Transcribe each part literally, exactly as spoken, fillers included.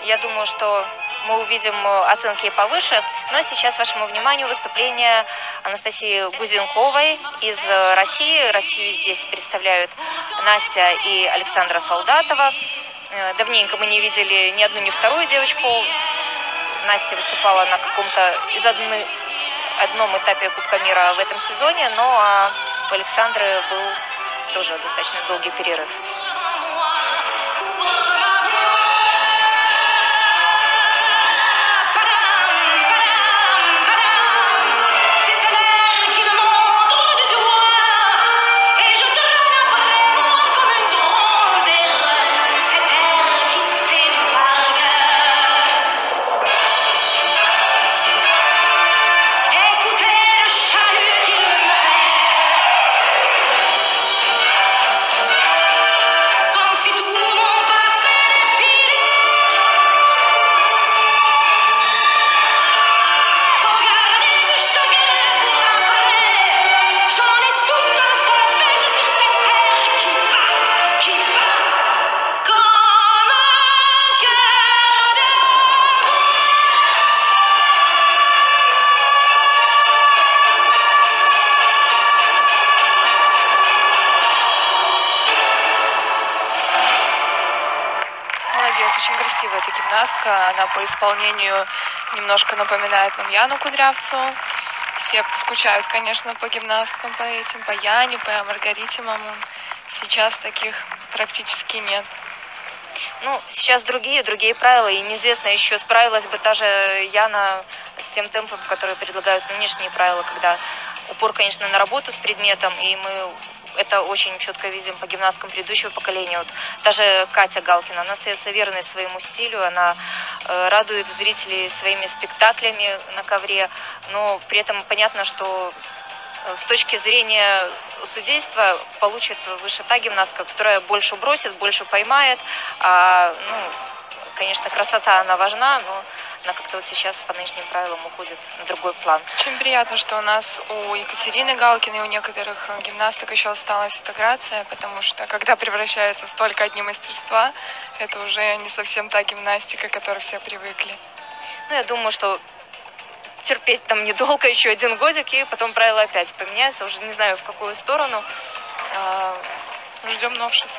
я думаю, что мы увидим оценки повыше. Но сейчас вашему вниманию выступление Анастасии Гузенковой из России. Россию здесь представляют Настя и Александра Солдатова. Давненько мы не видели ни одну, ни вторую девочку. Настя выступала на каком-то из одной, одном этапе Кубка мира в этом сезоне, но а у Александры был тоже достаточно долгий перерыв. Очень красивая эта гимнастка, она по исполнению немножко напоминает нам Яну Кудрявцеву. Все скучают, конечно, по гимнасткам, по этим, по Яне, по Маргарите Мамун. Сейчас таких практически нет. Ну, сейчас другие, другие правила, и неизвестно еще, справилась бы та же Яна с тем темпом, который предлагают нынешние правила, когда упор, конечно, на работу с предметом, и мы это очень четко видим по гимнасткам предыдущего поколения. Вот даже Катя Галкина, она остается верной своему стилю, она э, радует зрителей своими спектаклями на ковре, но при этом понятно, что с точки зрения судейства получит выше та гимнастка, которая больше бросит, больше поймает. А, ну, конечно, красота, она важна, но она как-то вот сейчас по нынешним правилам уходит на другой план. Очень приятно, что у нас у Екатерины Галкиной, у некоторых гимнасток еще осталась интеграция, потому что когда превращается в только одни мастерства, это уже не совсем та гимнастика, к которой все привыкли. Ну, я думаю, что терпеть там недолго, еще один годик, и потом правила опять поменяются, уже не знаю в какую сторону. Ждем новшеств.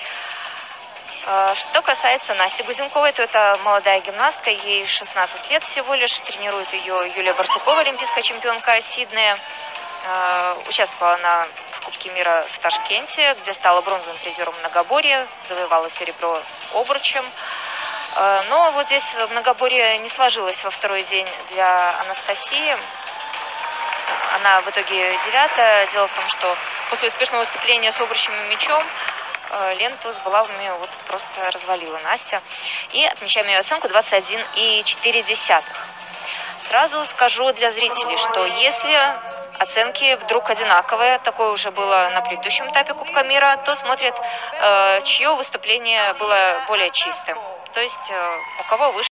Что касается Насти Гузенковой, то это молодая гимнастка, ей шестнадцать лет всего лишь, тренирует ее Юлия Барсукова, олимпийская чемпионка Сиднея. Участвовала она в Кубке мира в Ташкенте, где стала бронзовым призером многоборья, завоевала серебро с обручем. Но вот здесь многоборье не сложилось во второй день для Анастасии. Она в итоге девятая. Дело в том, что после успешного выступления с обручем и мячом ленту с булавами вот просто развалила Настя. И отмечаем ее оценку двадцать один и четыре десятых. Сразу скажу для зрителей, что если оценки вдруг одинаковые, такое уже было на предыдущем этапе Кубка мира, то смотрят, чье выступление было более чистым. То есть у кого выше